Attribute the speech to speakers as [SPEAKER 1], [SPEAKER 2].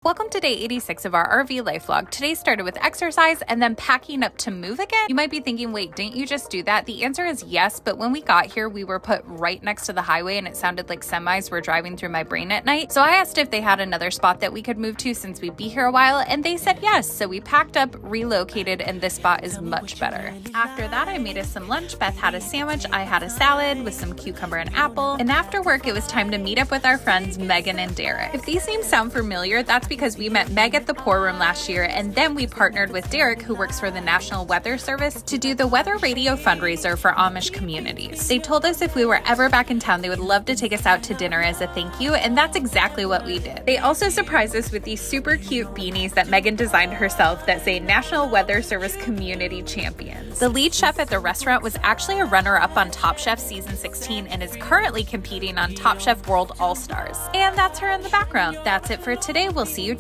[SPEAKER 1] Welcome to day 86 of our RV life vlog. Today started with exercise and then packing up to move again. You might be thinking, wait, didn't you just do that? The answer is yes, but when we got here, we were put right next to the highway and it sounded like semis were driving through my brain at night. So I asked if they had another spot that we could move to since we'd be here a while, and they said yes. So we packed up, relocated, and this spot is much better. After that, I made us some lunch. Beth had a sandwich. I had a salad with some cucumber and apple. And after work, it was time to meet up with our friends, Megan and Derek. If these names sound familiar, that's because we met Meg at the Pour Room last year, and then we partnered with Derek, who works for the National Weather Service, to do the Weather Radio fundraiser for Amish communities. They told us if we were ever back in town, they would love to take us out to dinner as a thank you, and that's exactly what we did. They also surprised us with these super cute beanies that Megan designed herself that say National Weather Service Community Champions. The lead chef at the restaurant was actually a runner-up on Top Chef Season 16 and is currently competing on Top Chef World All-Stars. And that's her in the background. That's it for today. We'll see you